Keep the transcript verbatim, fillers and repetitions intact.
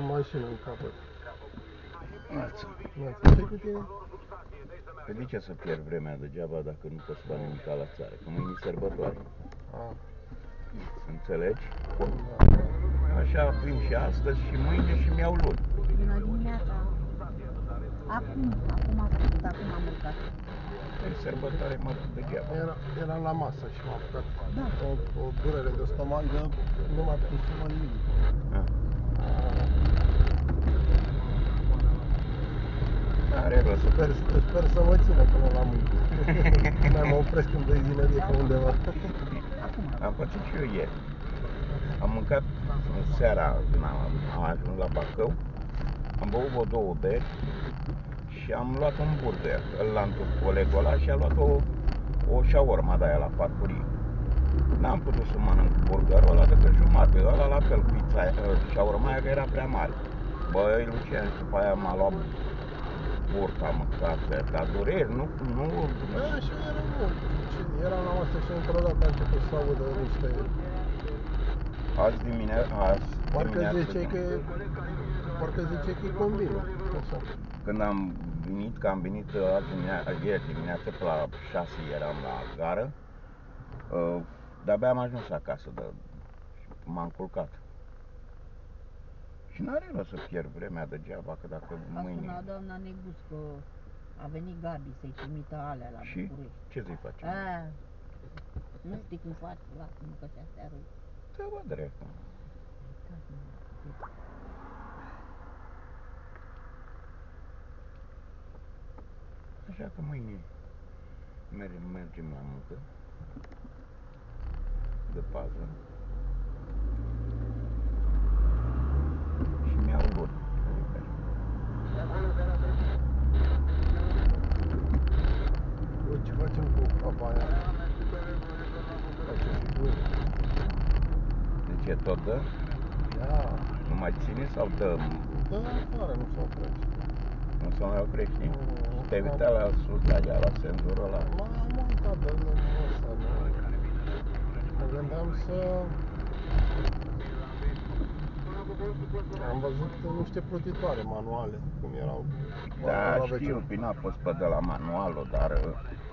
mașină în capăt. Neața. Neața, ce cu tine? Păi de ce să pierd vremea degeaba dacă nu poți face nimic la țară? Că mâine e sărbătoare. Ah. Înțelegi? Da. Așa prim și astăzi și mâine și mi-au luni. Bună dimineața! Acum, acum am făcut, acum am urcat. E sărbătoare, mă, degeaba. Era, eram la masă și m-am apucat Da. o, o durere de stomac de nu m-a putut să mă nimic. Ah. Are rost. Sper, sper să mă țină până la muncă. Mai mă opresc în benzinărie pe undeva. Am făcut și eu ieri. Am mâncat seara când am, am ajuns la Bacău. Am băut vreo două beri și am luat un burger. Îl l-am dus colegul ăla și a luat o, o shawarma de aia la farfurie. N-am putut să mănânc burgerul ăla decât jumate. Ăla la fel, pizza, shawarma aia că era prea mare. Băi, Lucian, și după aia m-a luat burta, măcar, dar dureri, nu, nu... Da, și eu eram bun. Eram la masă și într-o dată a început să audă niște... Azi dimineața, azi Parcă dimineața, zice că... Parcă zice că e combină, așa. când am venit, că am venit azi dimineața, ieri dimineața, pe la șase eram la gară, uh, de-abia am ajuns acasă, de, m-am culcat. Și n-are rost să pierd vremea degeaba, că dacă A mâine... sunat doamna Neguț că a venit Gabi să-i trimită alea la Și București. ce să-i facem? A, nu știi cum faci, lasă-mă că se astea rău. Te văd drept. Așa că mâine mergem, mergem la muncă, de pază, și mi-au luni. Bă, ce facem cu apa aia? Face figuri. De ce, tot dă? Ia, Nu mai ține sau dă? dă afară, nu se oprește. Nu se mai oprește? Nu, Te-ai uitat la sus, la ea, la senzorul ăla? M-am uitat, dar nu ăsta, nu. Mă gândeam să... Am văzut niște plutitoare manuale, cum erau. Da, la știu, veciul. bine a fost pe de la manualul, dar